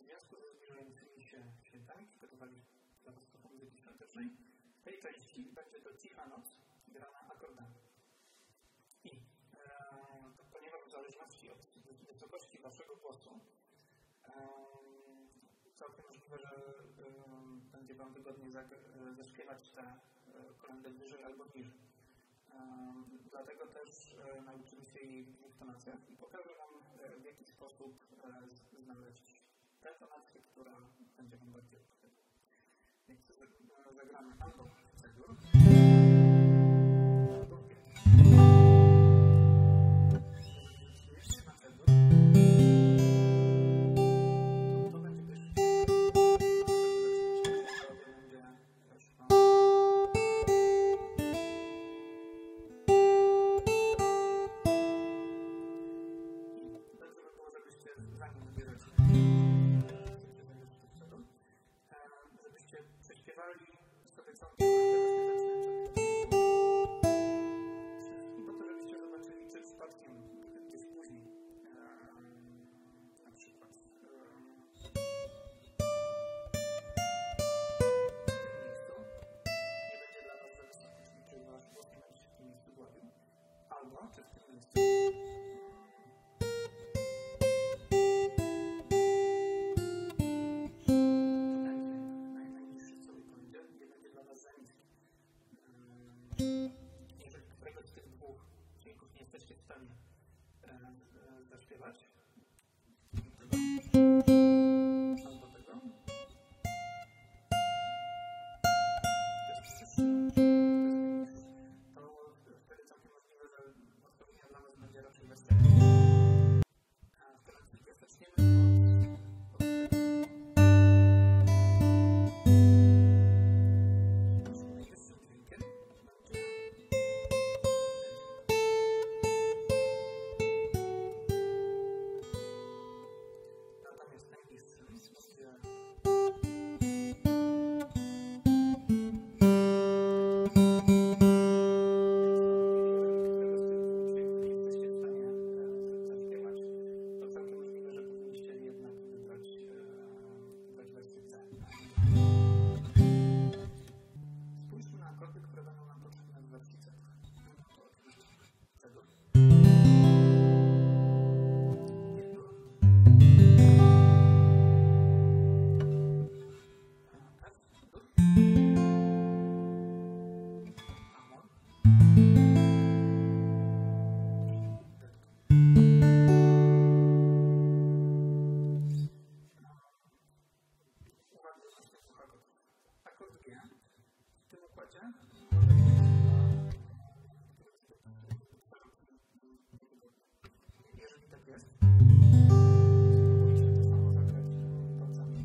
związku ze zbliżającymi się świętami przygotowali dla Was trochę muzyki świątecznej. W tej części będzie to cicha noc grana akordami. I ponieważ w zależności od wysokości Waszego głosu całkiem możliwe, że będzie Wam wygodniej zaśpiewać te kolędy wyżej albo niżej. Dlatego też nauczymy się jej w dwóch tonacjach i pokażę Wam, w jaki sposób znaleźć tę tonację, która będzie Wam bardziej odpowiadać. Więc zagramy albo w C-dur, albo w G. Jeśli na C-dur, to będzie też żebyście prześpiewali sobie całą i po to, żebyście zobaczyli, czy przypadkiem gdzieś później na przykład w tym miejscu nie będzie dla Was za wysoki, czyli Wasz głos nie będzie się w tym miejscu dławił, albo czy w tym miejscu jeżeli któregoś z tych dwóch dźwięków nie jesteście w stanie zaśpiewać, albo tego, to wtedy całkiem możliwe, że odpowiednia dla Was będzie raczej wersja. A teraz zaczniemy od tego. Akord G w tym układzie może być jeżeli tak jest, spróbujcie to samo zagrać palcami.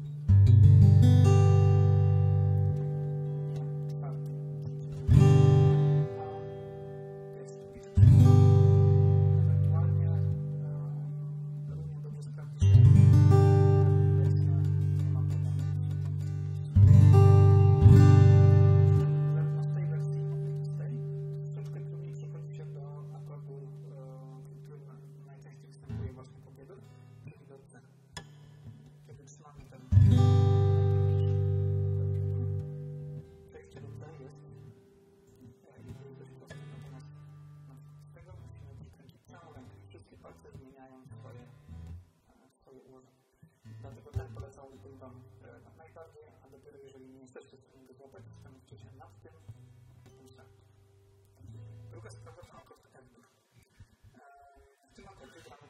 Czwarty. A jest ewentualnie równie dobrze sprawdzi się wersja nie ma problemu. Z tej wersji, z tej troszeczkę trudniej przechodzi się do akordu, który najczęściej występuje właśnie po G-dur, czyli do C. Kiedy trzymamy ten przejście do C jest dość proste, natomiast z tego musimy przykręcić całą rękę. Wszystkie palce zmieniają swoje ułożenie. Dlatego ten polecałbym Wam najbardziej, a dopiero jeżeli nie jesteście w stanie go złapać, zastanówcie się nad tym pulsem. Druga sprawa to akord F-dur. W tym akordzie gramy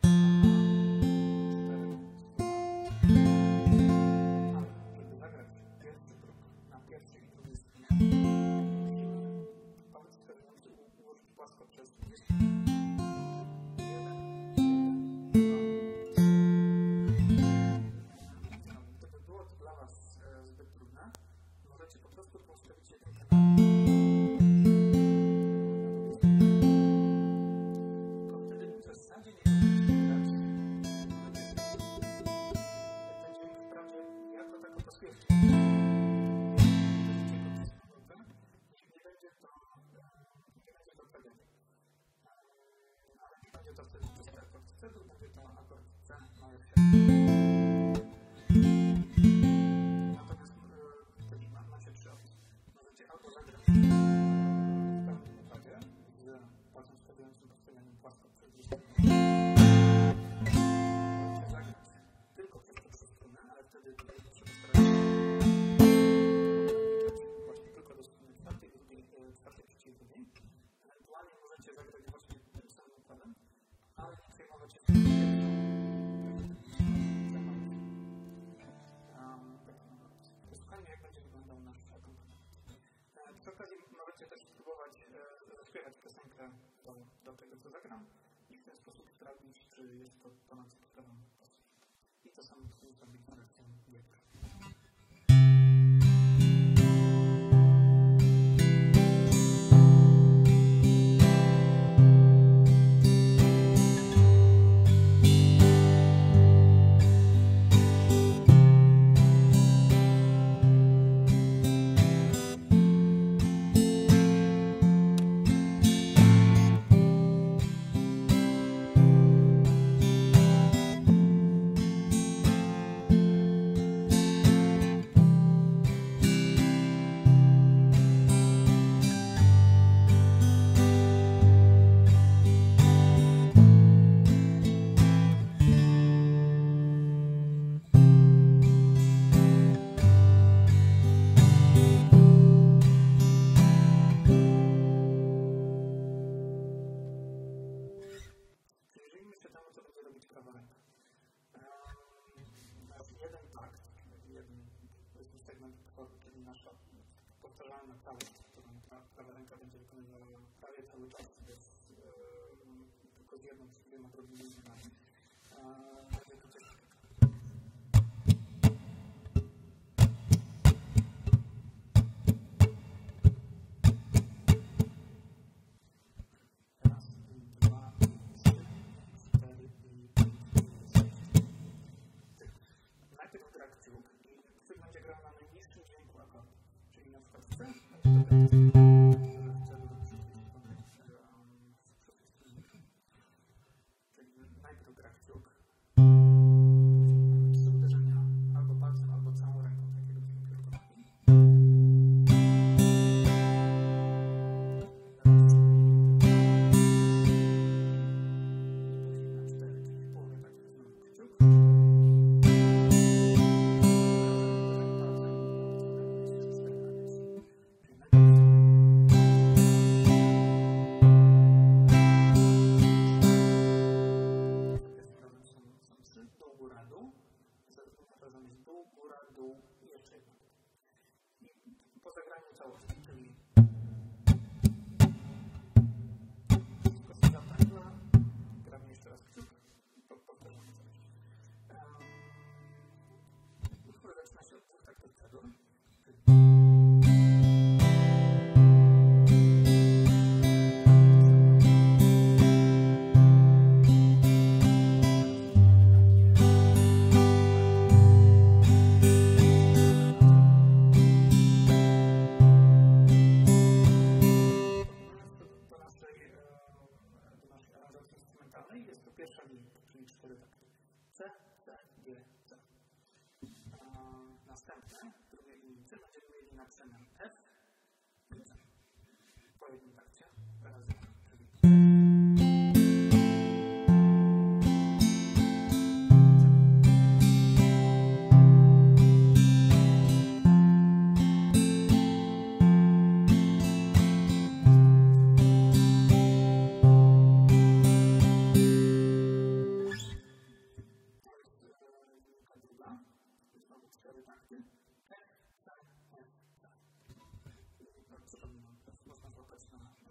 ale żeby zagrać pierwszy próg na pierwszej i drugiej stronie, musimy palec wskazujący ułożyć płasko przez 1, 2. Gdyby było to dla Was zbyt trudne, możecie po prostu postawić jedynkę na tylko wtedy w zasadzie nie powinniście grać ten dźwięk wprawdzie jako taką poświewkę. Nie będzie to tragedia. Ale nie będzie to wtedy czysty akord C, będzie to akord C małych 7. muzykę do tego, co zagram i w ten sposób sprawdzić, czy jest to ponad sprawą. I to samo chcę zrobić z wersją GEP. Powtarzalna całość, którą prawa ręka będzie wykonywała prawie cały czas, tylko z jedną czy dwiema drobnymi zmianami. Raz, dwa, trzy, cztery i pięć, sześć. Najpierw gra kciuk i kciuk będzie grał na najniższym dźwięku akordu. Czyli na przykład C, czyli najpierw gra kciuk, trzy uderzenia albo palcem, albo całą ręką, takiego kierunku. Raz, i później na 4, czyli w połowie tak znowu kciuk. Dół, góra, dół i jeszcze jedna. I po zagraniu całości, czyli wszystko się zapętla, gramy jeszcze raz kciuk i powtarzamy coś. Utwór zaczyna się od dwóch taktów C-dur. Jest to pierwsza linia, czyli 4 takty. C, C, G, C. Następne, w drugiej linijce będziemy mieli na przemian F i C. Po jednym takcie razy, czyli cztery takty. F, C, F, C. Przypominam, można złapać na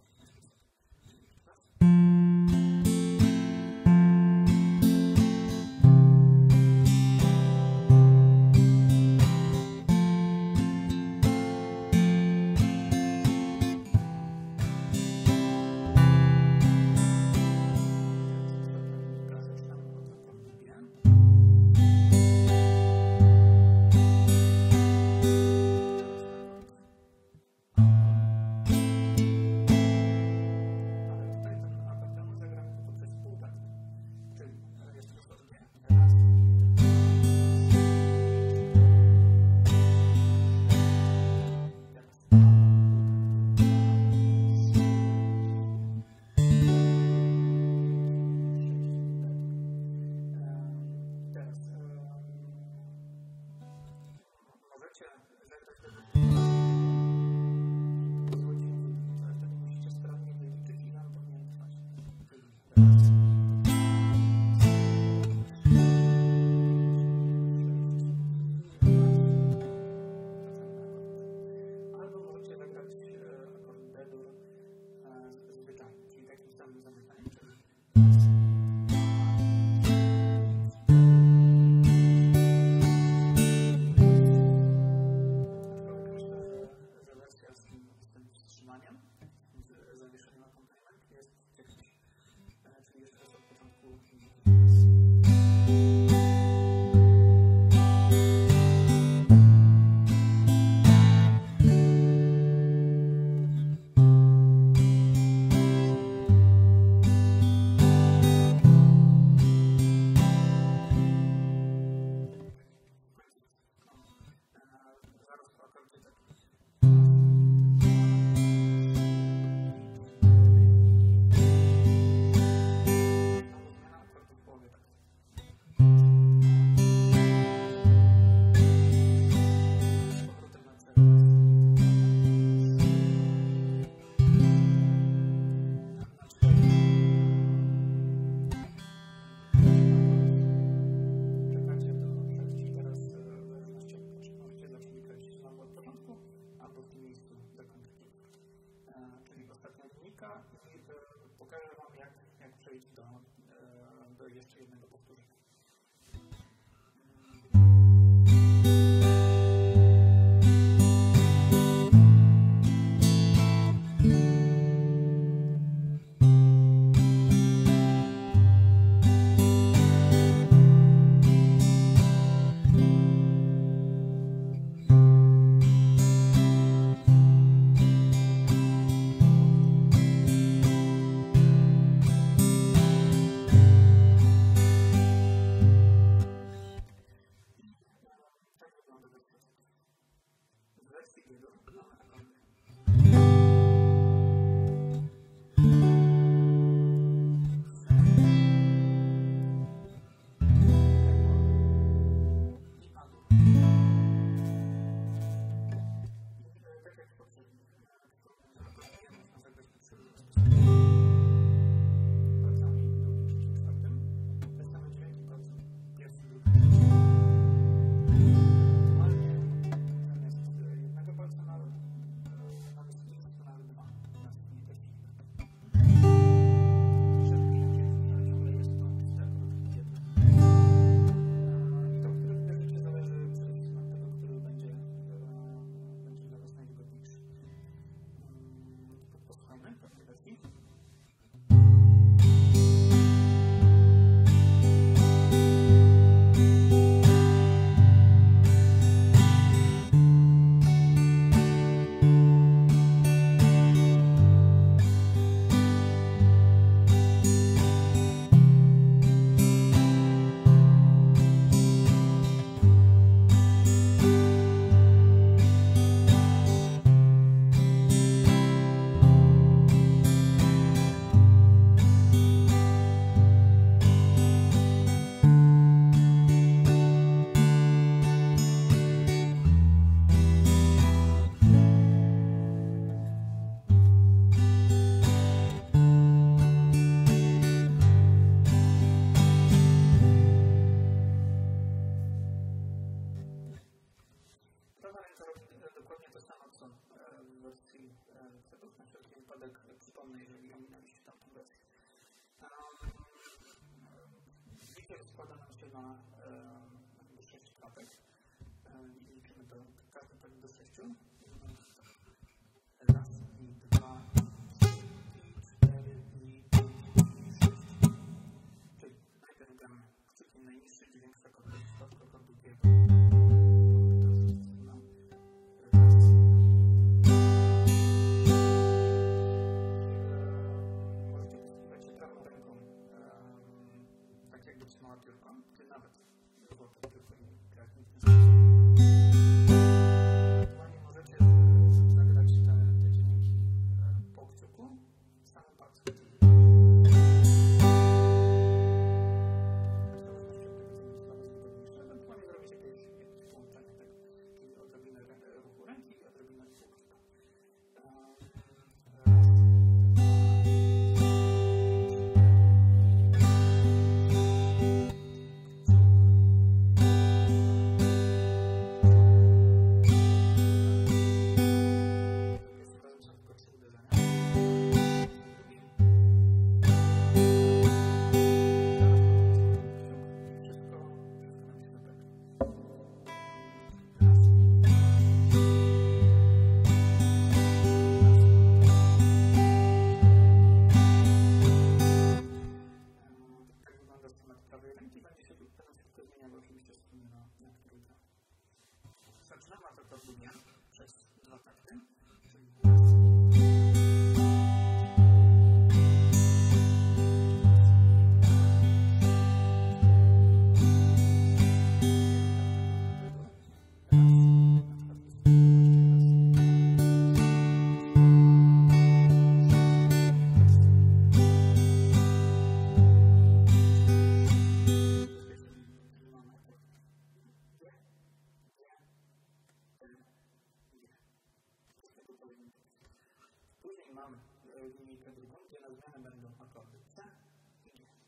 przypomnę, jeżeli ominęliście tamtą wersję. Wiki rozkłada nam się na 6 klatek i liczymy każdy tak do 6. Raz, i 2, 3, i 4, i 5, i 6. Czyli najpierw gramy kciukiem najniższy dźwięk z akordu do akordu drugiego. Możecie posługiwać się prawą ręką, tak jakby trzymała piórko, czy nawet złote piórko i grać w ten sposób. Ewentualnie możecie zagrać te dźwięki po kciuku, w samym palcu. Ewentualnie zrobicie jakieś połączenie tego, czyli odrobinę ruchu ręki i odrobinę ruchu kciuka. Zaczynamy akord od drugiego przez 2 takty, czyli później mamy linijkę drugą, gdzie na zmianę będą akordy C i G.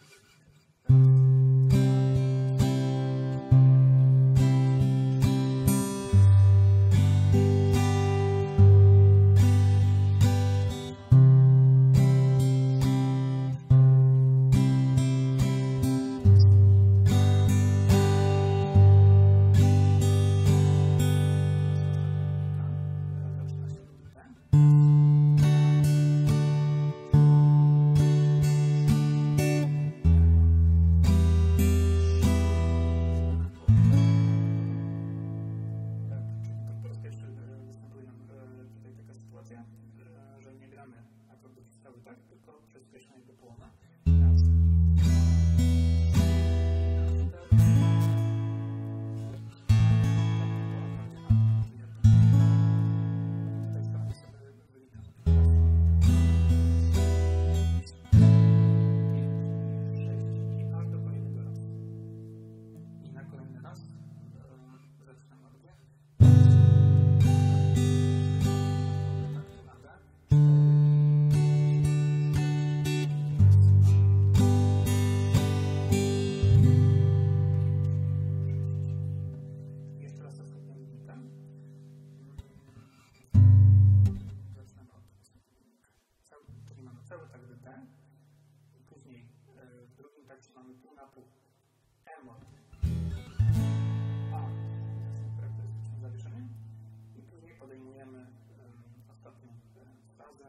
Że nie gramy akordów cały tak, tylko przyspieszamy do połowy. Raz, tutaj samo sobie wyliczam. 6 i aż do kolejnego razu. I na kolejny raz zaczynamy od G. Czyli mamy cały tak do D i później w drugim takcie mamy pół na pół E-moll, A są charakterystyczne zawieszenie i później podejmujemy ostatnią frazę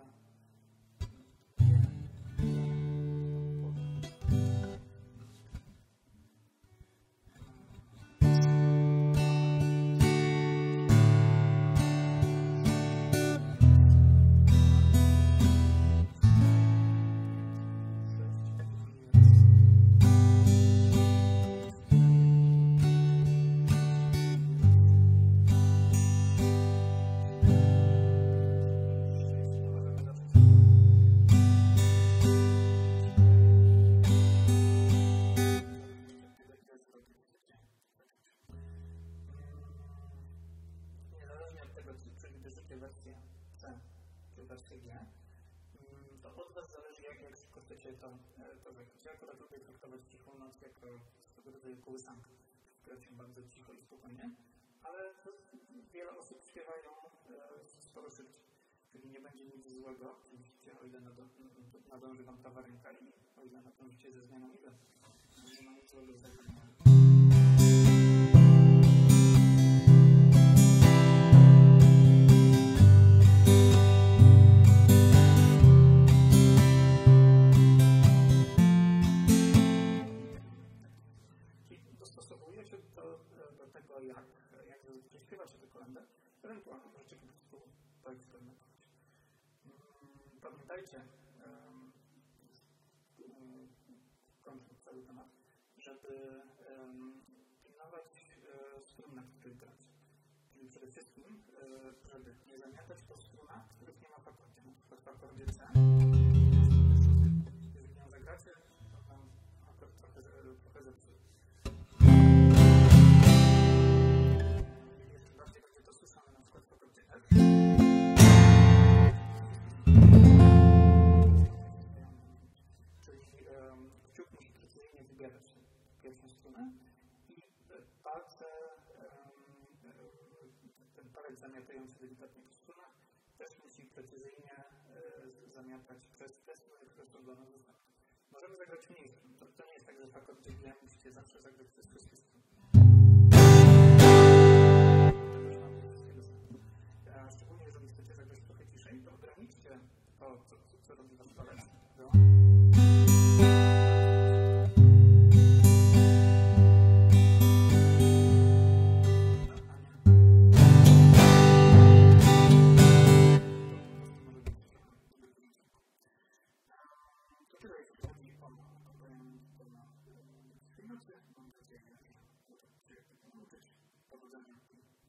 wersję C czy wersję G, to od Was zależy, jak szybko chcecie to zagrać. Ja akurat lubię traktować cichą noc jako swego rodzaju kołysankę, która się bardzo cicho i spokojnie, ale wiele osób śpiewają sporo szybciej. Czyli nie będzie nic złego, oczywiście, o ile nadąży Wam prawa ręka i o ile nadążycie ze zmianą idei. Nie ma nic złego w zagraniu. Dostosowuje się do tego, jak zazwyczaj śpiewacie tę kolędę, ewentualnie możecie po prostu poeksperymentować. Pamiętajcie, kończąc cały temat, żeby pilnować strun, na których gracie. Czyli przede wszystkim, żeby nie zamiatać po strunach, których nie ma w akordzie. Na przykład w akordzie C, jeżeli ją zagracie, to tam akord trochę zepsuje. Jeszcze bardziej będzie to słyszane na przykład w akordzie F. Czyli kciuk musi precyzyjnie wybierać pierwszą strunę i palce, ten palec zamiatający delikatnie po strunach też musi precyzyjnie zamiatać przez te struny, które są dla nas dostępne. Możemy zagrać mniejsze. To nie jest tak, że w akordzie G musicie zawsze zagrać przez wszystkie struny. Szczególnie jeżeli chcecie zagrać trochę ciszej, to ograniczcie to, co robi wasz palec. To tyle, jeśli chodzi o akompaniament na wspólnocie. Mam nadzieję, że uda się nauczyć powodzenia.